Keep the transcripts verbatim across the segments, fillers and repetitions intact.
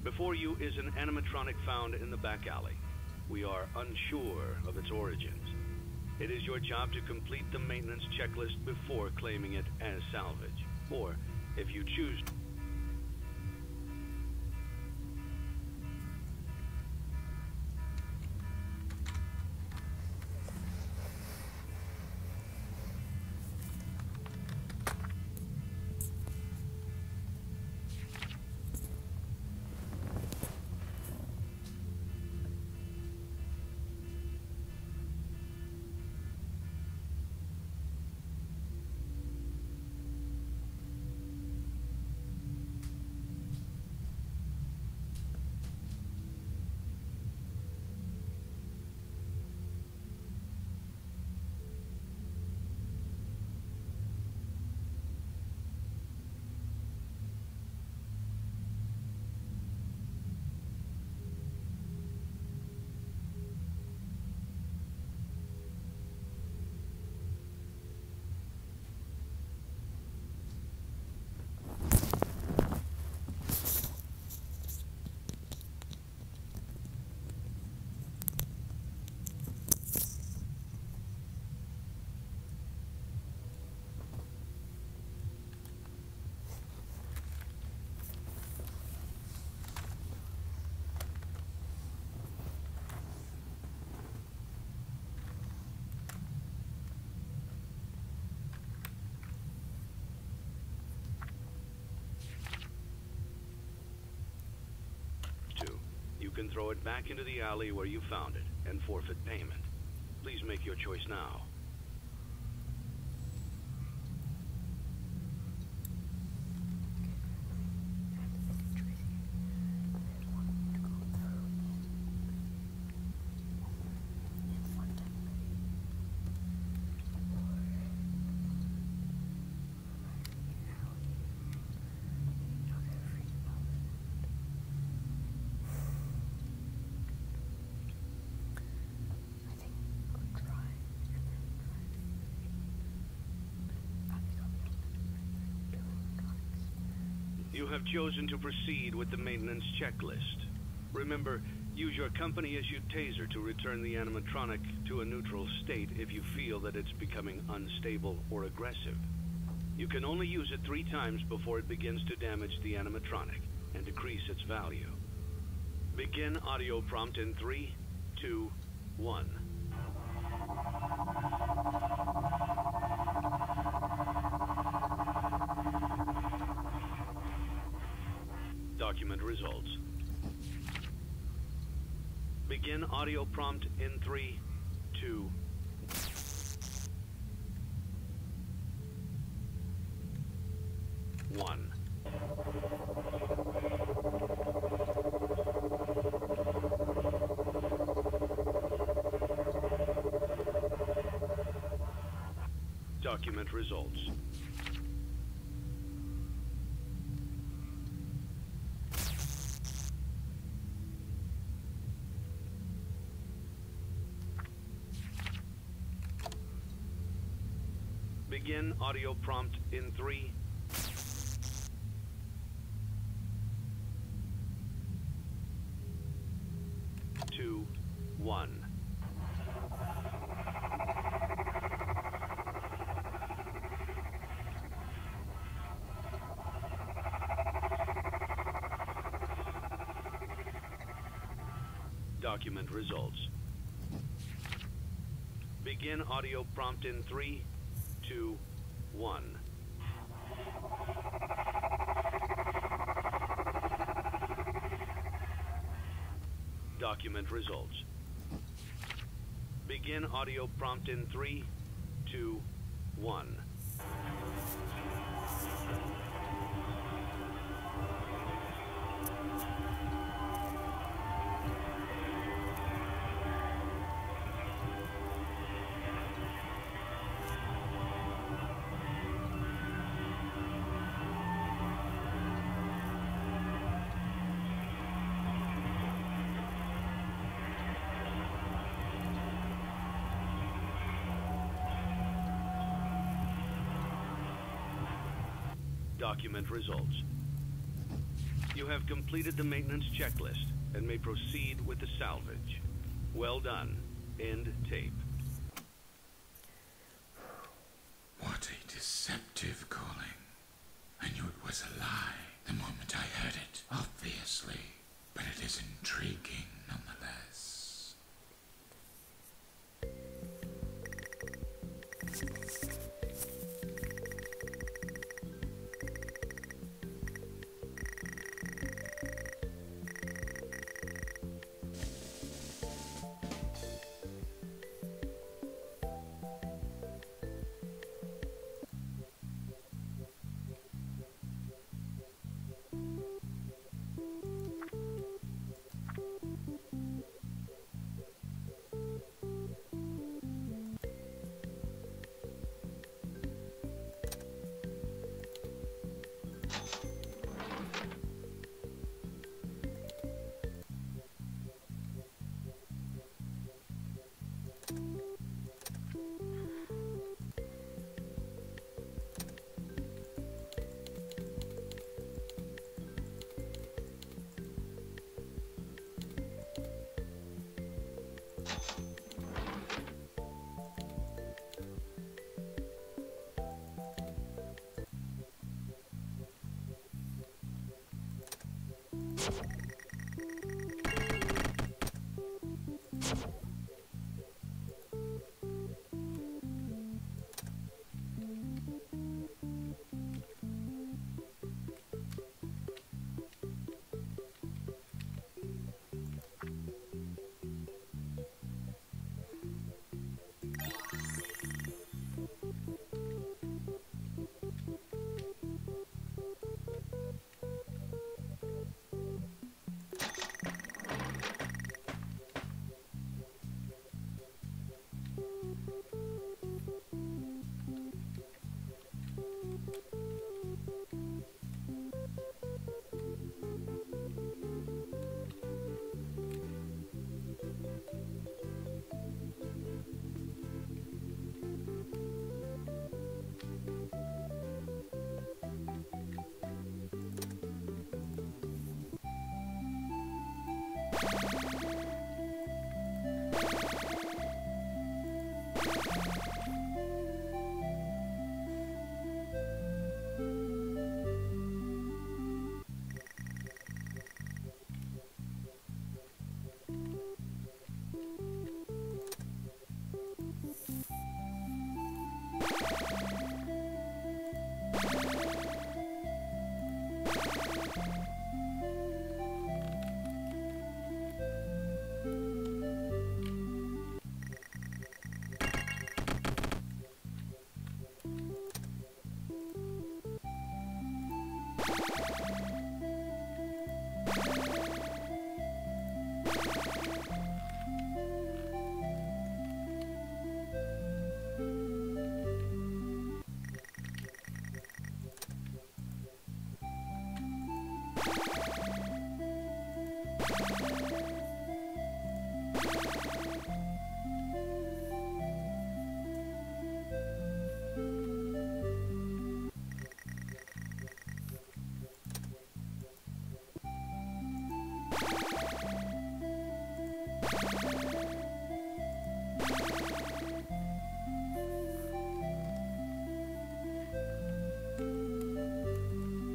Before you is an animatronic found in the back alley. We are unsure of its origins. It is your job to complete the maintenance checklist before claiming it as salvage. Or, if you choose... You can throw it back into the alley where you found it and forfeit payment. Please make your choice now. You have chosen to proceed with the maintenance checklist. Remember, use your company-issued taser to return the animatronic to a neutral state if you feel that it's becoming unstable or aggressive. You can only use it three times before it begins to damage the animatronic and decrease its value. Begin audio prompt in three, two, one. Document results. Begin audio prompt in three, two, one. Document results. Begin audio prompt in three, two, one. Document results. Begin audio prompt in three, two, one. Document results. Begin audio prompt in three, two, one. Document results. You have completed the maintenance checklist and may proceed with the salvage. Well done. End tape. What a deceptive calling. I knew it was a lie the moment I heard it, obviously, but it is intriguing nonetheless.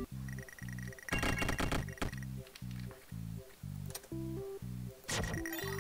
You